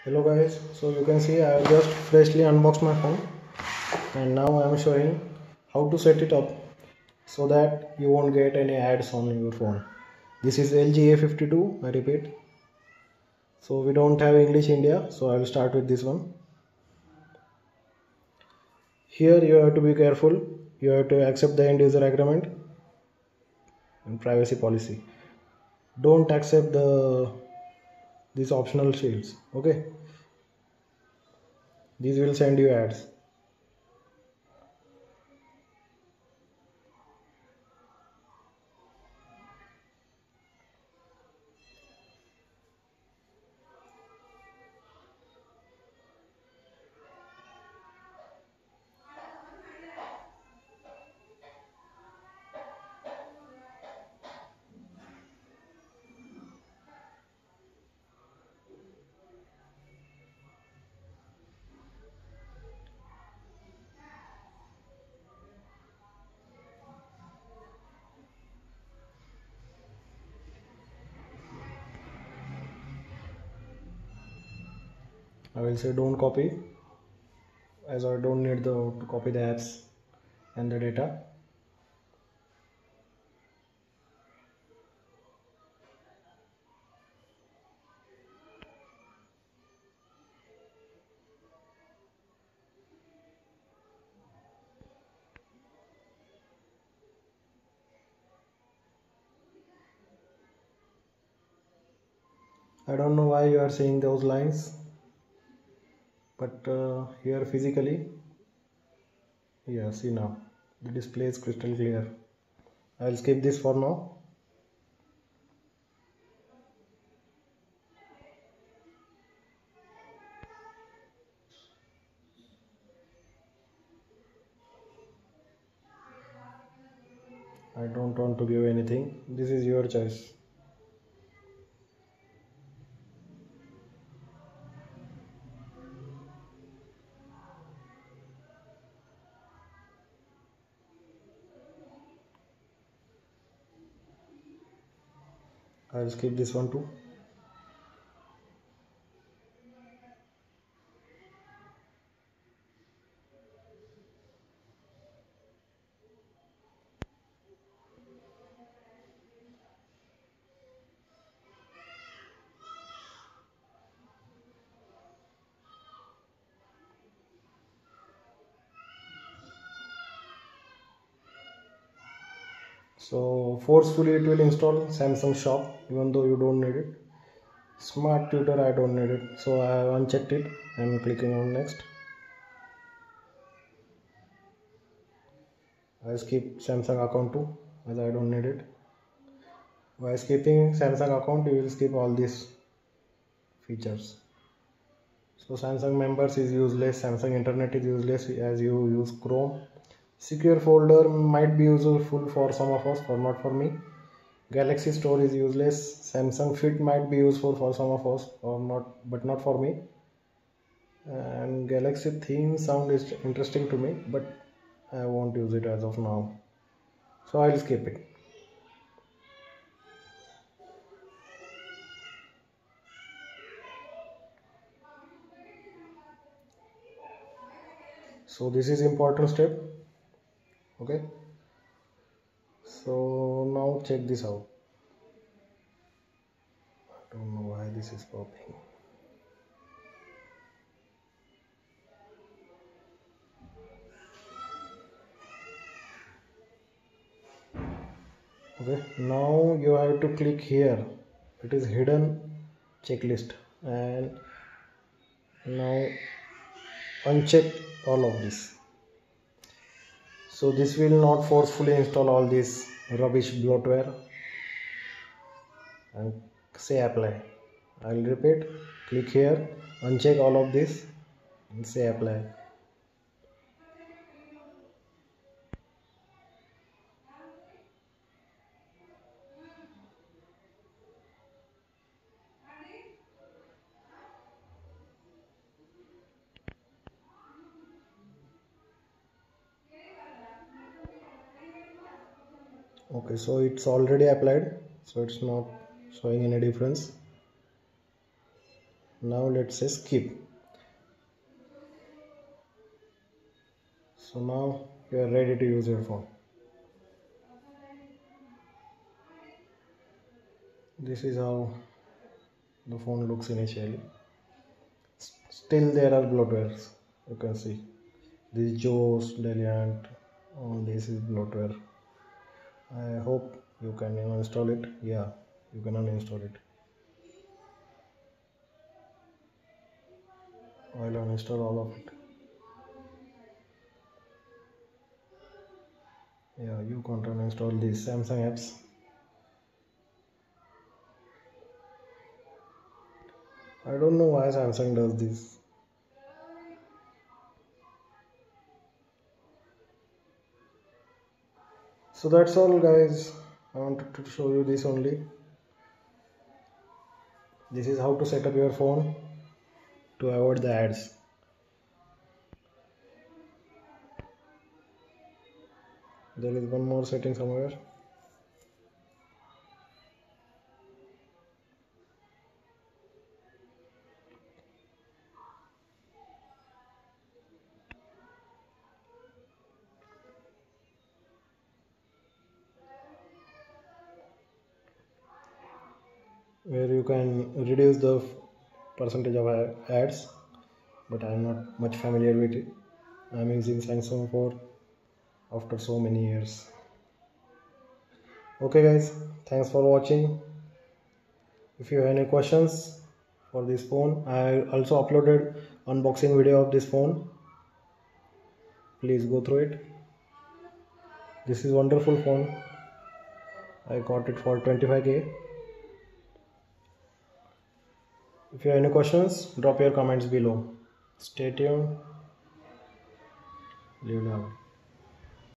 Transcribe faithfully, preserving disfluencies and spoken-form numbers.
Hello guys, so you can see I have just freshly unboxed my phone and now I am showing how to set it up so that you won't get any ads on your phone. This is L G A fifty-two, I repeat. So we don't have English India, so I will start with this one. Here you have to be careful, you have to accept the end user agreement and privacy policy. Don't accept the these optional fields, okay? These will send you ads. I will say don't copy, as I don't need the, to copy the apps and the data. I don't know why you are seeing those lines, but uh, here physically, yeah, see now, the display is crystal clear. I'll skip this for now. I don't want to give anything. This is your choice. I'll skip this one too. So forcefully it will install Samsung Shop even though you don't need it. Smart Tutor, I don't need it, so I have unchecked it and clicking on next. I'll skip Samsung account too, as I don't need it. By skipping Samsung account, you will skip all these features. So Samsung members is useless, Samsung internet is useless as you use Chrome. Secure folder might be useful for some of us, but not for me. Galaxy Store is useless. Samsung Fit might be useful for some of us, or not, but not for me. And Galaxy theme sound is interesting to me, but I won't use it as of now. So I'll skip it. So this is important step. Okay. So now check this out. I don't know why this is popping. Okay, now you have to click here. It is hidden checklist, and now uncheck all of this. So this will not forcefully install all this rubbish bloatware, and say apply. I'll repeat, click here, uncheck all of this and say apply. Okay, so it's already applied, so it's not showing any difference. Now let's say skip. So now you are ready to use your phone. This is how the phone looks initially. Still there are bloatwares, you can see. This is Joss, Deliant, all this is bloatware. I hope you can uninstall it. Yeah, you can uninstall it. I'll uninstall all of it. Yeah, you can't uninstall these Samsung apps. I don't know why Samsung does this. So that's all, guys. I wanted to show you this only. This is how to set up your phone to avoid the ads. There is one more setting somewhere. Where you can reduce the percentage of ads, but I am not much familiar with it. I am using Samsung for after so many years. Okay guys, thanks for watching. If you have any questions for this phone, I also uploaded unboxing video of this phone. Please go through it. This is wonderful phone. I got it for twenty-five K. If you have any questions, drop your comments below. Stay tuned. Live long.